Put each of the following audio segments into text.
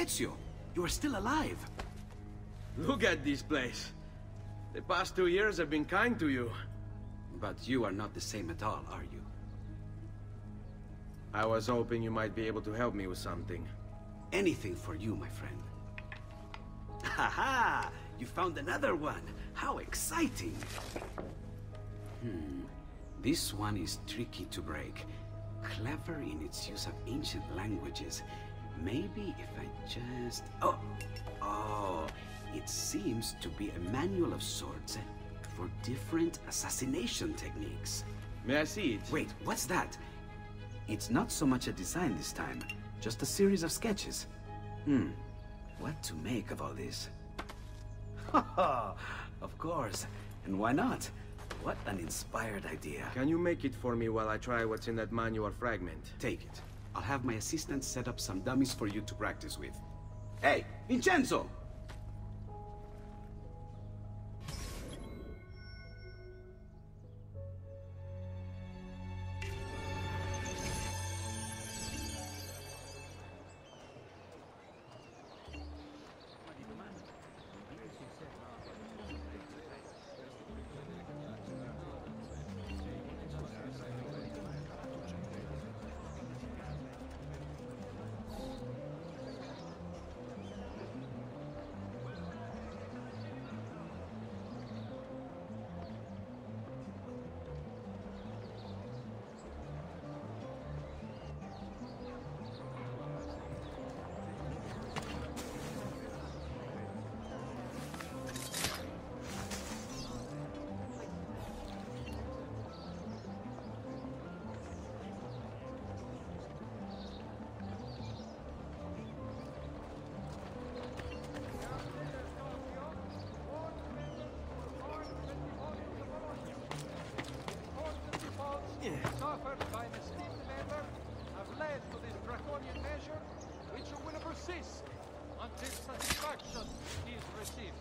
Ezio, you are still alive. Look at this place. The past 2 years have been kind to you. But you are not the same at all, are you? I was hoping you might be able to help me with something. Anything for you, my friend. Haha! You found another one! How exciting! This one is tricky to break. Clever in its use of ancient languages. Maybe if I just... Oh! It seems to be a manual of sorts for different assassination techniques. May I see it? Wait, what's that? It's not so much a design this time, just a series of sketches. What to make of all this? Haha, of course. And why not? What an inspired idea. Can you make it for me while I try what's in that manual fragment? Take it. I'll have my assistant set up some dummies for you to practice with. Hey, Vincenzo! Suffered by an esteemed member have led to this draconian measure, which will persist until satisfaction is received.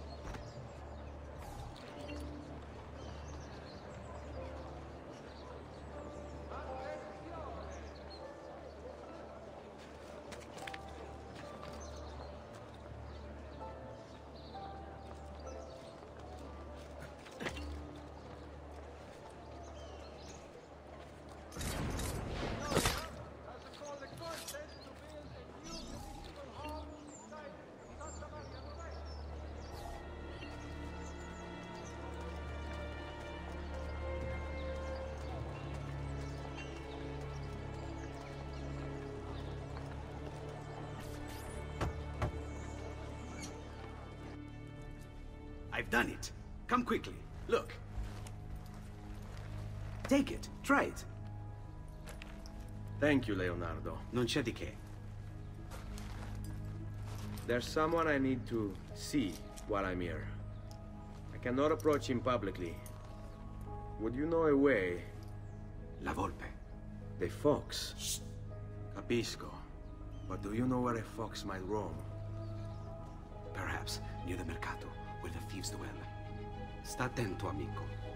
I've done it. Come quickly. Look. Take it. Try it. Thank you, Leonardo. Non c'è di che. There's someone I need to see while I'm here. I cannot approach him publicly. Would you know a way? La Volpe. The fox. Shh. Capisco. But do you know where a fox might roam? Perhaps near the Mercato, where the thieves dwell. Sta attento, amico.